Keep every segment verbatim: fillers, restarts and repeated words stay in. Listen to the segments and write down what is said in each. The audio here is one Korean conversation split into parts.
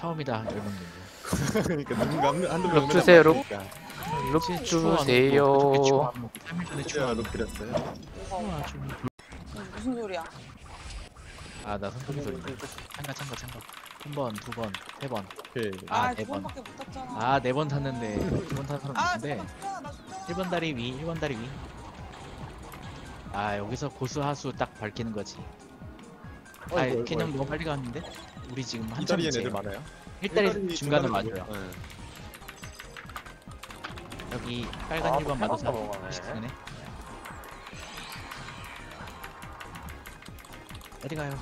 처음이다 열먹는 그러니까 누군가 한, 한두 명 룩 주세요, 룩. 그러니까. 룩 주세요. 삼일 전에 제가 추워. 룩 드렸어요. 무슨 소리야? 아나 선풍기 소리. 참가 참가 참가. 한 번, 두 번, 세 번. 오케이. 아, 아, 네 두 번. 번밖에 못 탔잖아. 아 네 번 탔는데 두 번 탄 사람 아, 있는데 잠깐만, 죽잖아, 나 죽잖아. 일 번 다리 위, 일 번 다리 위. 아 여기서 고수 하수 딱 밝히는 거지. 아 어이구, 어이구, 그냥 어이구. 너무 빨리 갔는데? 우리 지금 이 한참 다리엔 이제 애들 많아요. 일 다리 일다리 중간을 중간을 맞아요. 네. 여기 빨간 아, 일 번 또 맞아서 넘어가네. 식스네. 어디 가요?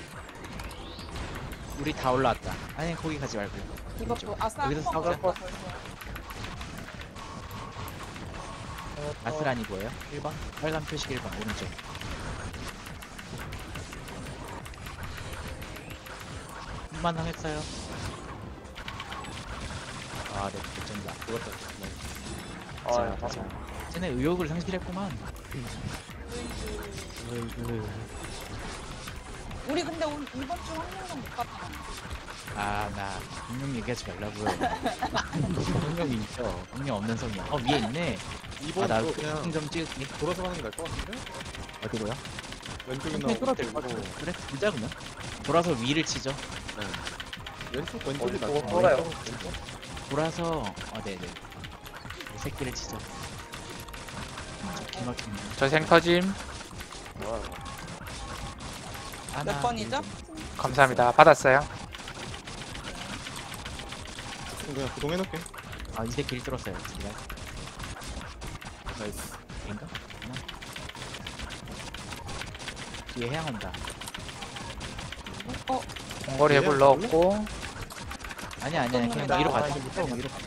우리 다 올라왔다. 아니 거기 가지 말고. 이거 이쪽. 또 아싸 여기서 한번 싸우자. 걸었다, 벌써. 아스란이 보여요? 일 번? 빨간 표식 일 번 오른쪽. 한번 당했어요. 아, 네, 개쩐다. 죽었다. 아, 자, 가자. 쟤네 의욕을 상실했구만. 우리 근데 오늘 이번 주 한 명도 못 갔다. 아, 나 공룡 얘기하지 말라고요. 공룡이 있어. 공룡 없는 성이야. 어, 위에 있네. 이번 아, 나 또 그냥 좀 찍을게. 돌아서 가는 게 나을 것 같은데? 어디로요? 왼쪽에 왼쪽에 나오고 뚫어들고. 그래, 진짜 그냥. 돌아서 위를 치죠. 왼쪽 왼쪽이 어디 나을 보고 것 돌아요? 같아요. 왼쪽? 돌아서, 아, 네네. 이 새끼를 치죠. 음, 저 기막히네. 저 생터짐. 뭐야, 하나, 몇 번이죠? 둘, 감사합니다. 받았어요. 지금 그냥 구동해놓게. 아, 이 새끼를 뚫었어요. 기다려. 나이스. 인가? 하나. 뒤에 해양 온다. 어, 공거리 해볼 넣었고. 아니야, 아니야. 그냥 뚫는다. 위로 아, 가자. 이거 위로 가자.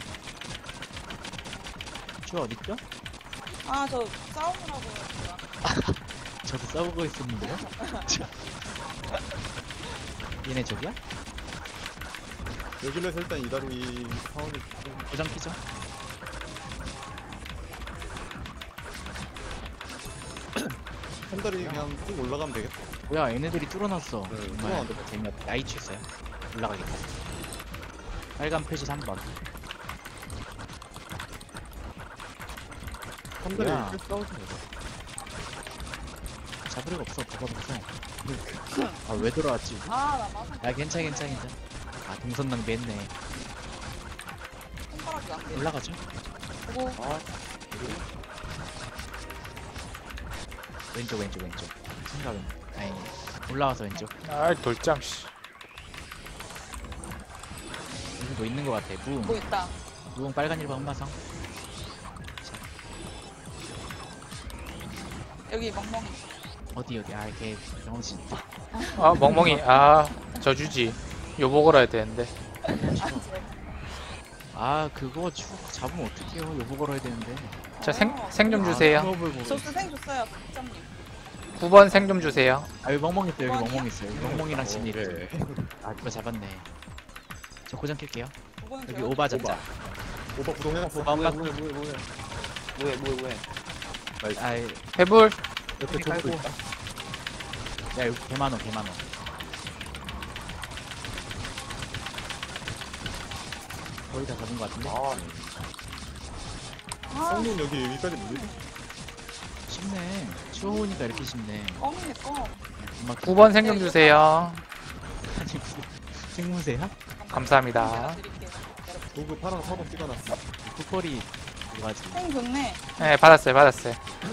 주 어딨죠? 아, 저 싸우느라고 제가. 저도 싸우고 있었는데요? 얘네 저기야? 여길에서 일단 이 다리 상황이 좀 고장 피죠? 한 다리 그냥 쭉 올라가면 되겠다. 뭐야 얘네들이 뚫어놨어. 네, 정말 뚫어놨는데. 재미없다. 나이츠 있어요. 올라가겠다. 빨간 표시 삼 번. 한 다리 뭐야. 쭉 싸우지 마. 잡으려고 없어. 버가 없어. 아 왜 돌아왔지? 아, 나 맞아. 야 괜찮아 괜찮아 괜찮아. 아 동선 낭비했네. 손가락이 안 돼. 올라가죠? 그리고 아, 왼쪽 왼쪽 왼쪽. 생각은 아니 올라와서 왼쪽. 아, 돌장, 씨. 여기 뭐 있는 것 같아. 무웅. 뭐 있다. 무웅 빨간 일 번 한마성. 여기 멍멍이. 어디 어디? 아 이렇게 병신. 아, 멍멍이. 아, 저주지. 요보 걸어야 되는데. 아 그거 추 잡으면 어떡해요? 요거 걸어야 되는데. 저 생, 어. 생 좀 아, 주세요. 수업을 보고. 저스 생 줬어요, 박장님. 구 번 생 좀 주세요. 아 여기 멍멍 있어요. 여기 멍멍이야? 멍멍 있어요. 여기 멍멍이랑 진이. 네. 아 이거 잡았네. 저 고정 킬게요. 그거는 여기 제가 오바 잡자. 오버 구동해놨어. 오바 뭐야, 오바. 뭐야, 뭐야, 뭐야. 뭐야, 뭐야, 뭐야. 나이스. 아이 해불. 옆에 깔고. 족도 있다. 야 여기 개만원 개만원. 거의 다 잡은 것 같은데? 아, 아, 성문 여기 여기까지 밀리지? 쉽네. 추워오니까 이렇게 쉽네. 껌이네, 껌. 음악 구 번 생 좀 주세요. 아니 무슨 생무새야? 감사합니다. 제가 드릴게요. 도구 파랑 사 번 찍어놨어. 풋볼이 뭐가지? 생 좋네. 네, 받았어요, 받았어요.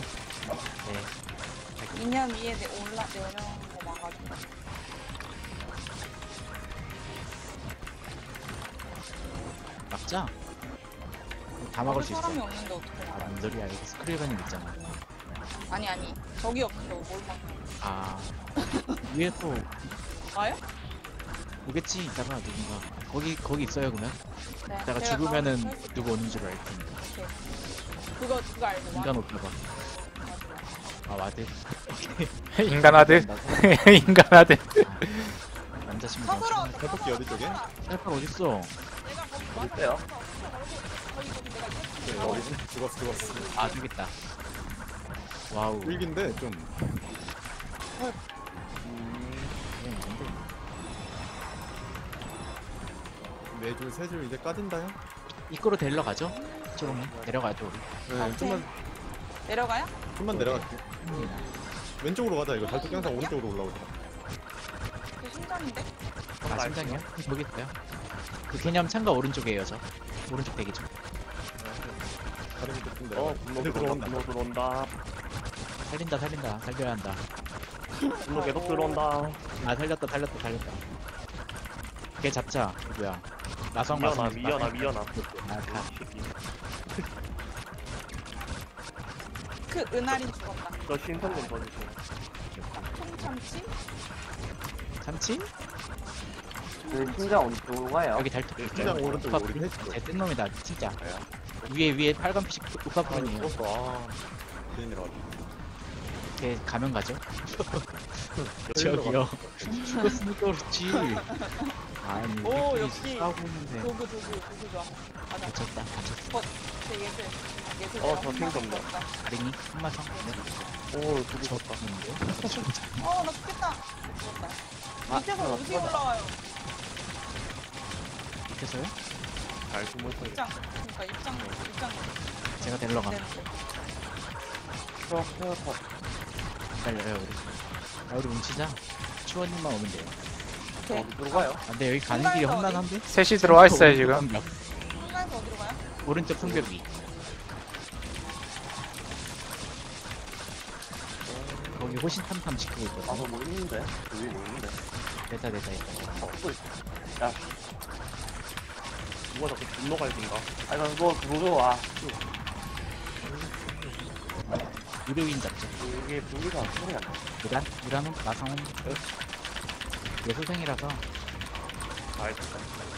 네. 이 년 위에 내 올라 내려온 거 막아준다. 막자. 다 막을 수 있어. 사람이 없는데 어떻게 아, 막아? 뭔 소리야. 여기 스크릴건님 있잖아. 아니 아니 저기 없는데 뭘 막아? 아. 위에 또 와요? 오겠지, 이따가 누군가. 거기, 거기 있어요, 그러면? 네. 이따가 제가 죽으면은 가서 할수 누구 오는 줄 알 테니까. 오케이. 그거 그거 알고 인간 와. 오빠가. 아, 와드. 인간하드. 인간하드. 아, 남자 친구. 서서로. 해볼게 어디 쪽에? 셀팔 어딨어? 내가 거기 어디 있어요? 거기 거기 내가 이렇게 네, 어디 죽었어 죽었어. 아, 저기 있다. 와우. 일기인데 좀 음, 뭔데? 네 줄, 세 줄 이제 까진다요? 입구로 데리러 가죠. 초롱이 내려가죠 우리. 네, 오케이. 좀만 내려가요? 좀만 내려갈게요. 음. 왼쪽으로 가자. 이거 달뚝 항상 오른쪽으로 올라오자. 그 심장인데? 아 심장이요? 저기 있어요. 그 개념 창가 오른쪽이에요 저. 오른쪽 대기 중. 다른 곳좀 어 내려가. 분노 애들 들어온다. 들어온다. 분노 들어온다. 살린다 살린다 살려야 한다. 분노 계속 들어온다. 아 살렸다 살렸다 살렸다. 걔 잡자. 누구야? 나성 미연아 마성. 미연아 미연아. 아 다. 그 은하린 죽었다. 저 신선님 봐주세요. 총참치? 참치? 그 심장 어디쪽으로 가요? 여기 달투. 심장 오른쪽 우리 해주죠. 제 뜬놈이다 진짜. 위에 위에 빨간 피식 아, 우파프린이에요. 죽었어. 아, 괜히 내려갔다. 걔 가면 가죠. 저기요. 저기요. 죽었으니까 그렇지. 아니 오, 우리끼리 역시. 싸우고 있는데. 도구 도구 도구 좋아. 맞아. 다쳤다 다쳤어. 어, 제 예술. 예술. 어, 저 생겼네. 아링이 한마성. 네. 오 둘이 저 졌다. 있는데. 어, 나 죽겠다. 죽었다. 아, 밑에서 아, 우지 맞아. 올라와요. 밑에서요? 잘 숨어 있어. 입장. 그러니까 입장 입장. 제가 데리러 가. 되는데. 기다려요 우리. 아 우리 뭉치자. 추원님만 오면 돼요. 오케이. 어디로 가요? 아, 근데 여기 가는 길이 한가에서 험난한데? 셋이 들어와 있어요 지금. 성벽. 한가에서 어디로 가요? 오른쪽 성벽 위. 거기 호신탐탐 지키고 있거든. 아저 뭐 있는데? 여기 뭐 있는데? 됐다 됐다 됐다. 어, 또 있어. 야. 누가 자꾸 분노 갈긴가? 아, 나 그거, 그거 좋아. 의료인 잡죠. 이게 분리가 소리 안 나. 유란? 유란은 나성은 예술생이라서 아, 있다.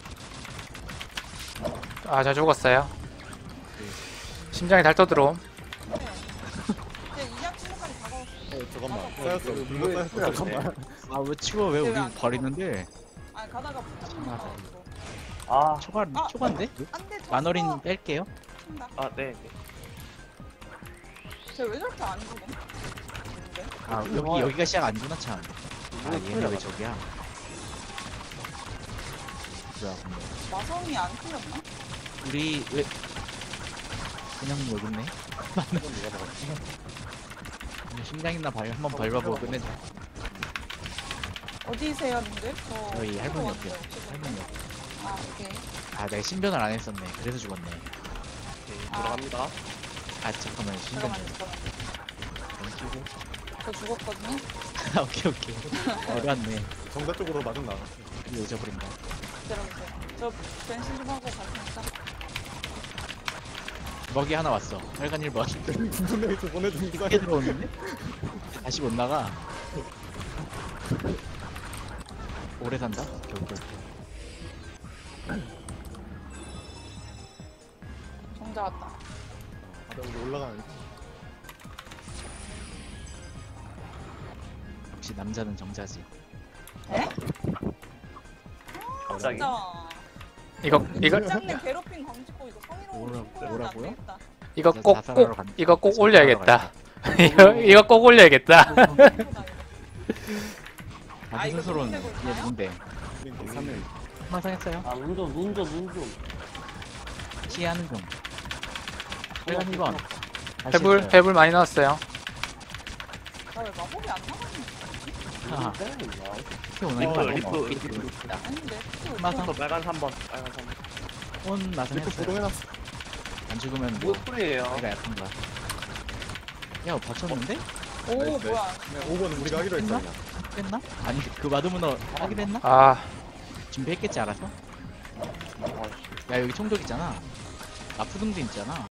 아 저 죽었어요. 심장이 달떠 들어옴. 이제 이약 친구까지 다가왔어. 어, 잠깐만. 아, 쌓였어. 불러 쌓였어. 잠깐만. 아 왜 치워 왜 우리 버리는데? 아 가다가 붙잡힌 아, 거. 아, 초반 아. 초반데? 안돼. 만어린 뺄게요. 친다. 아, 네. 네. 쟤왜 저렇게 안 죽어? 근데? 아 여기 여기가 시작 아니구나 참. 아 얘네 왜 저기야? 뭐야 근데 마성이 안 틀렸나? 우리 왜 그냥 여기 있네? 심장이나 발 한번 밟아보고 끝내자. 어디세요, 님들? 저 저희 할머니 왔어요, 옆이요. 지금. 할머니 옆. 아 오케이. 아 내가 신변을 안 했었네. 그래서 죽었네. 오케이, 들어갑니다. 아 잠깐만 신변 잠깐만 잠깐만. 멈추고. 저 죽었거든요. 아 오케이 오케이. 어려웠네. 정자 쪽으로 맞은 나. 이거 잊어버린다. 기다려보세요. 저 변신 좀 하고 갈 테니까. 먹이 하나 왔어. 빨간 일 번. 분명히 좀 보내준 거 크게 들어오는데? 다시 못 나가. 오래 산다? 오케이 오케이 오케이. 정자 왔다. 아, 여기 올라가는. 역시 남자는 정자지. 에? 갑자기. 진짜. 이거 이거 팀장님 괴롭힘 광지고 이거 성희롱 뭐라- 신고해도 안 뭐라고요? 되겠다. 이거 자- 꼭 자살하러 꼭 간다. 이거 꼭 자살하러 올려야겠다. 가야겠다. 이거 이거 꼭 올려야겠다. 아, 아 이거 스스로는 누군데 얘 볼까요? 누군데? 우리 삼일. 한마상했어요? 아, 눈좀, 눈좀, 눈좀. 시야는 좀. 빨간 일 번. 해불 해불 많이 넣었어요. 나왜 마법이 안 나가지? 아, 네, 특히 오늘 어, 이거 리프, 먹어. 리프. 아닌데. 마상 빨간 삼 번, 빨간 삼 번. 온 리프 마상했어요. 고동해놨어. 안 죽으면 뭐 뭐 소리예요? 내가 약한 거야. 야 버텼는데? 오 네, 네. 뭐야? 오 번은 우리가 하기로 했잖아. 했나? 아니 그 마드문어 하기로 했나? 아 준비했겠지 알아서? 야 여기 총독 있잖아. 아프둥도 있잖아.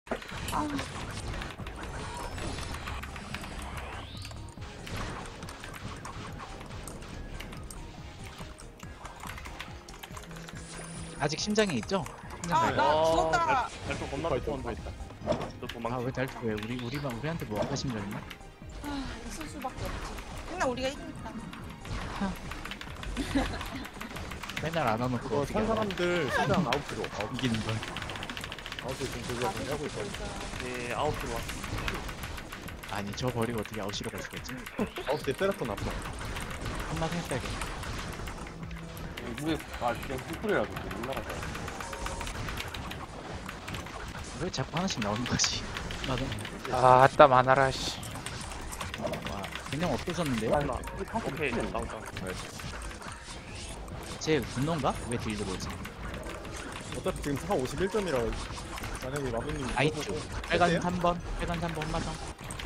아직 심장에 있죠? 심장 아, 잘. 나 어, 죽었다. 발톱 겁나 발톱 두꺼운데. 있다. 너 도망. 아왜 달투 왜 우리 우리만 우리한테 뭐 아까 심장이냐? 아, 있을 수밖에 없지. 맨날 우리가 이기니까. 맨날 안 와놓고 그거 어떻게 산 알아? 사람들 시장 아홉 킬로. 아홉 이기는 걸. 아홉 킬로 지금 저기가 정리 하고 있어. 네, 아홉 킬로 왔어. 아니 저 버리고 어떻게 아웃시로 갈 수가 있지? 아홉 개 때렸던 아파. 한마디 했어야겠다. 그게 아 그냥 숯불이라도 올라가자. 왜 자꾸 하나씩 나오는 거지? 맞아. 아, 아따 많아라 씨. 와, 그냥 없어졌는데요? 아니 나 오케이 나온다. 쟤 분노인가? 왜 딜 들어오지? 어차피 지금 사 오십일 점이라 만약에 마부님 아이쭈. 빨간 삼 번, 빨간 삼 번 마성.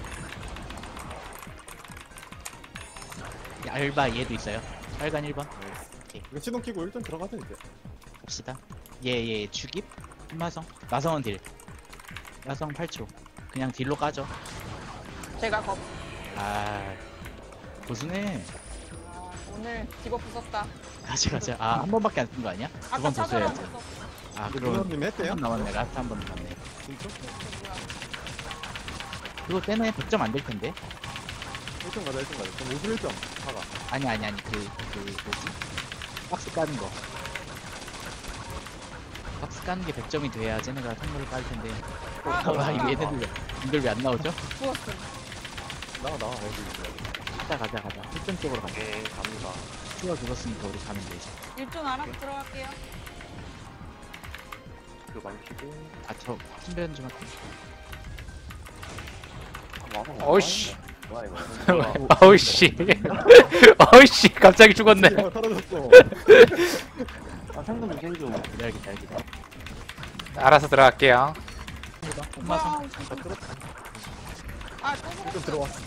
알바 얘도 있어요. 빨간 일 번. 이거 시동 키고 일 점 들어가자 이제. 봅시다. 얘얘 죽입. 마성. 마성은 딜. 마성 팔 초. 그냥 딜로 까죠. 제가 거 아 고수네. 아, 오늘 디버프 썼다. 가자 가자. 아 한 번밖에 안 쓴 거 아니야? 두 아까 번 찾아라 도수해야지. 했어. 아 그럼 부모님 했대요? 한 번 남았네. 라스트 한 번 남았네. 진짜? 뭐야? 그거 때문에 백 점 안 될 텐데. 일 점 가자 일 점 가자. 그럼 오십일 점 사가. 아니 아니 아니 그 그 뭐지? 박스 까는 거. 박스 까는 게 백 점이 돼야 쟤네가 선물을 깔 텐데. 아, 아 이거 얘네들 왜 이걸 왜 안 나오죠? 죽었어. 나가 나가 어디 있어? 가자 가자 가자. 일 점 쪽으로 가자. 오케이 갑니다. 추가 죽었으니까 우리 가면 되지. 일종 알아서 들어갈게요. 그 망치고. 아저 신변 좀 할게. 어이씨. 뭐야 이거. 어이씨. 어이씨, 갑자기 죽었네. 야, 사라졌어. 아 생존 생존. 기다려 기다려 기다려. 알아서 들어갈게요. 엄마성. 와, 아, 또 일 점 죽었어. 들어왔어.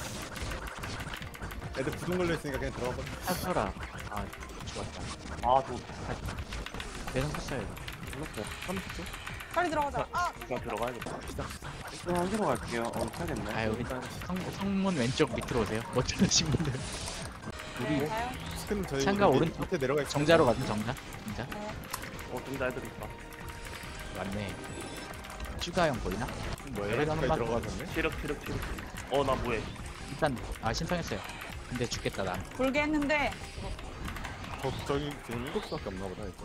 애들 부동 걸려 있으니까 그냥 들어가 봐. 샀어라. 아 죽었다. 아저 내성 샀어요 이거. 불렀어. 삼십 초? 빨리 들어가자. 아, 그냥 들어가야겠다. 일단 한 개로 갈게요. 어 타겠네. 아 여기 성, 성문 왼쪽 밑으로 오세요. 멋지신 분들. 우리 네, 가요. 스크린 저희 창가 밑에- 오른쪽. 밑에 내려가 있 정자로 가자 정자. 정자. 네. 어 등자 애들 있다. 맞네. 추가형 보이나? 뭐야? 여기다 여기까지 한번 들어가셨네. 치력 치력 치력. 어나 뭐해? 일단 아 신청했어요. 근데 죽겠다 난. 불게 했는데 저 저기 지금 일곱 수밖에 없나 보다 이제.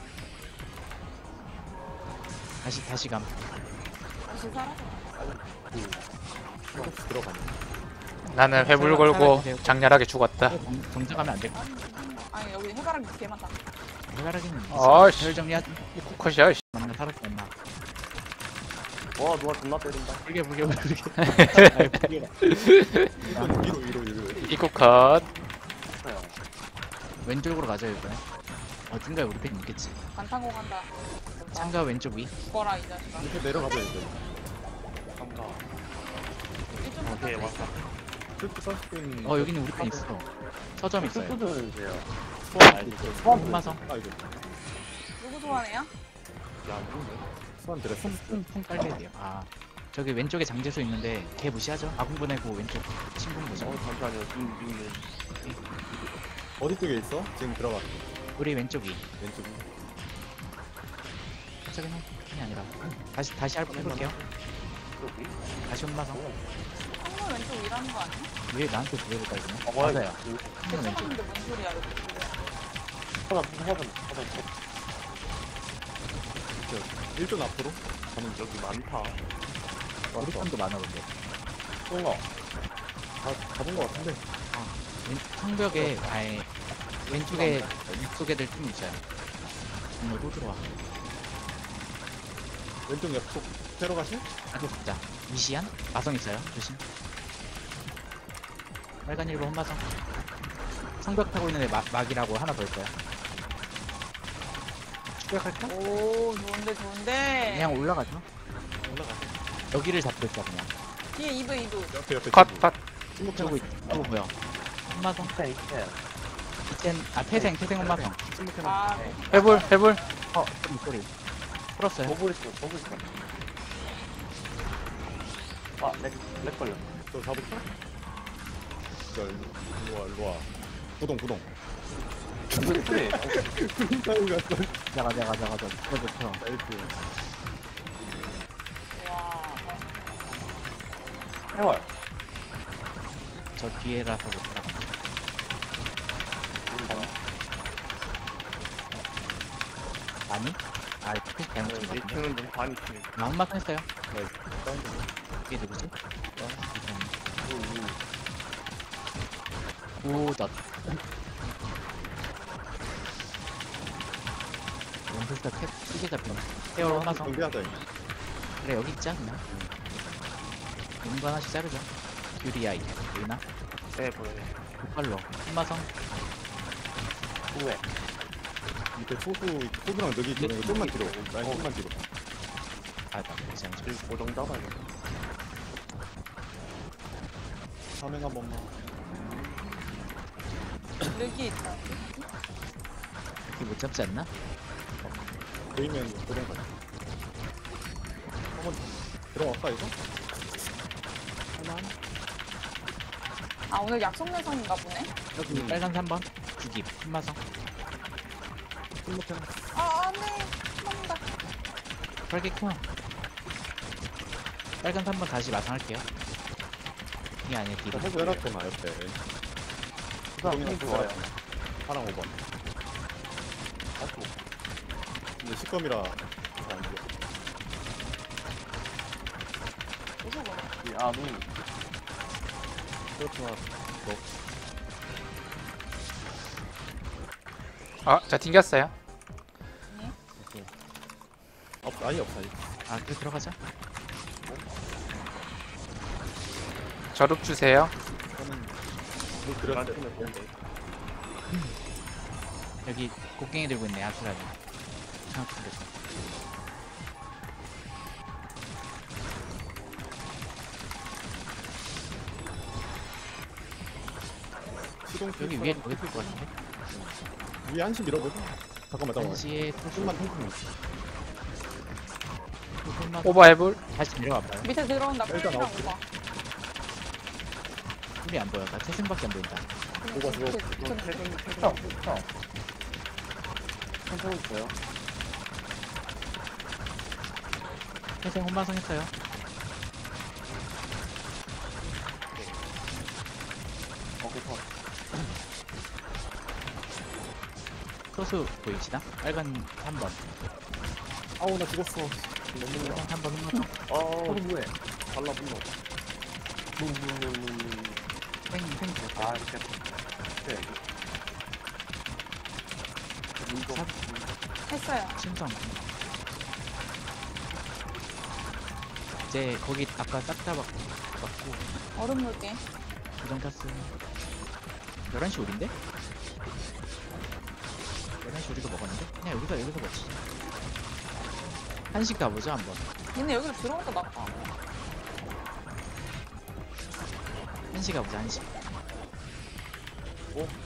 다시 다시 감. 다시 사라져. 일곱 수 들어가네. 나는 회불 걸고 장렬하게 죽었다. 정- 정자 가면 안 될 것 같아. 아니 여기 해바라기 개 많다. 해바라기는 아이씨. 별 정리하지. 이 쿠컷이야. 씨. 만나 살았어 엄마. 와 누가 존나 때린다. 불게 불게 불게. 아이, 불게가. 일단 위로 위로 위로. 이 쿠컷. 했어요. 왼쪽으로 가자 이번에. 어딘가에 우리 팬 있겠지. 안 타고 간다. 창가 왼쪽 위. 죽어라 이 자식아. 밑에 내려가자 이제. 감사. 일종 오케이 샀다. 왔다. 실수 쓸수 있는. 어 여기는 우리 팬 있어. 서점 있어요. 수수들 주세요. 수완 있어. 수완 엄마성. 아 이거. 누구 좋아해요? 야안 좋은데? 수완 드렸어. 풍풍 깔려야 돼요. 아 저기 왼쪽에 장제소 있는데 걔 무시하죠. 아군 보내고 왼쪽 친구 보죠. 어 잠시만요. 지금 지금 어디 쪽에 있어? 지금 들어가. 우리 왼쪽이. 왼쪽이. 저기 이 아니라. 다시 다시 할 해볼게요. 여기. 다시 엄마성. 창문 왼쪽 일하는 거 아니야? 왜 나한테 그래를 깔지네? 아 뭐야? 맞아요. 이거. 창문 왼쪽. 근데 뭔 소리야 이거. 하나 하나 하나. 일 점 앞으로. 저는 여기 많다. 우리 왔어. 편도 많아 근데. 똥어. 다 잡은 거 같은데. 왼, 성벽에 아예 왼쪽에 이쪽 애들 팀 있어요. 정말 또 들어와. 왼쪽 옆쪽 새로 가실? 아주 진짜 미시안? 마성 있어요. 조심. 빨간 일본 혼마성. 성벽 타고 있는 애 마, 막이라고 하나 더 있어요. 추격할까? 오 좋은데 좋은데. 그냥 올라가죠. 올라가. 여기를 잡고 있자 그냥. 뒤에 이브 이브. 옆에 옆에. 컷, 컷. 저거 있- 저거 뭐야? 혼마성. 있다 있다. 이젠 아 태생 태생 혼마성. 아 회불, 회불. 어 목소리. 풀었어요. 버블 있어 버블 있어. 아렉렉 걸려. 저 잡을까? 저 일로 와 일로 와. 구동 구동. 그래. 사이가 또 가자 가자 가자 가자. 그거부터. 나이스. 와. 해월. 저 뒤에라서 못 따라가. 아니? 아 크게 잘못 친 것 이 같은데. 층은 좀 반이 층. 나 혼마성 했어요. 나이스. 사운드. 이게 누구지? 음, 구덧. 강술사 캡 크게 잡히네. 헤어로 한마성. 정비하자 이거. 그래 여기 있자 그냥. 있는 거 하나씩 자르자. 퓨리아이 보이나? 네 보여요. 빨로 한마성. 후회. 밑에 소수 소수랑 너기 있거든. 이거 좀만 뒤로. 라인 좀만 뒤로. 아나 그렇지 않죠. 지금 고정 잡아요. 사맹 한 번만. 여기 있다. 이거 못 잡지 않나? 보이면 그런 거야. 한번 들어갈까 이거? 아 오늘 약속 내성인가 보네. 여기 빨간 삼 번. 구깁 한마성. 아 안돼. 맞다. 빨개 코. 빨간 삼 번 다시 마상할게요. 이게 아니야 뒤로. 해서 해놨구나 옆에. 수상 힘 좋아요. 파랑 오 번. 아이고. 근데 식검이라 잘안 돼. 무서워. 이 암이 그렇구나. 아, 저 튕겼어요. 없 아예 없어 아예. 아 그래 들어가자. 저룹 주세요. 저는 물 들었어요. 여기 곡괭이 들고 있네 아수라니. 생각해. 시동 여기 위에 거기 있을 것 같은데. 위에 한시 밀어보자. 잠깐만 잠깐만. 한시에 조금만 통풍. 조금만 오버해볼. 다시 내려와봐요. 밑에 들어온다. 일단 풀이랑 아웃. 오바. 풀이 안 보여. 나 태생밖에 안 보인다. 오바 저거 이건 퇴근 퇴근 퇴근. 천천히 있어요. 태생 혼마성 했어요. 어 그래서 소수 보이시나? 빨간 삼 번. 아우 나 죽었어. 빨간 삼 번 혼마성. 어 후회. 발라붙노. 뭉뭉뭉뭉. 생, 생. 아 이렇게. 네. 문도. 했어요. 신성. 이제 거기 아까 싹 다 받고 얼음 물게. 고정 탔어. 열한 시 우린데? 열한 시 우리가 먹었는데? 그냥 여기서 여기서 먹지. 한식 가보자 한번. 얘네 여기로 들어온다 나빠. 한식 가보자 한식. 오.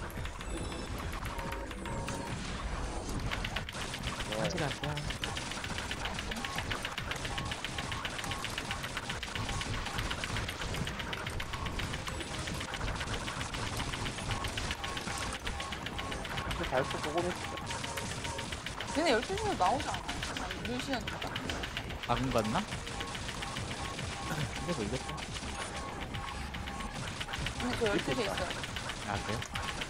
한식 가자. 발표 보고 있어. 얘네 열두 시로 나오지 않아? 물시는 거다. 아군 갔나? 이래서 이겼다. 근데 저 열두 시에 있어요. 아 그래요?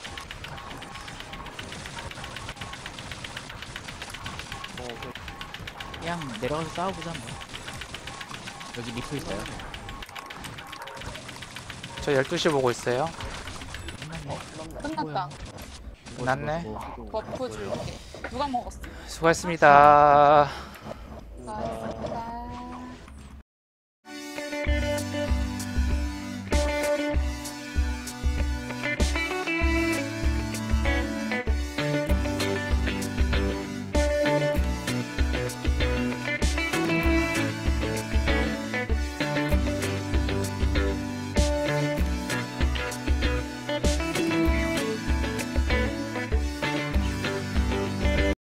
어 그냥 내려가서 싸워보자 한번. 여기 리프 있어요. 저 열두 시 보고 있어요. 끝났네. 끝났다. 끝났네. 뭐, 뭐, 뭐. 버프 줄게. 누가 먹었어? 수고했습니다. 나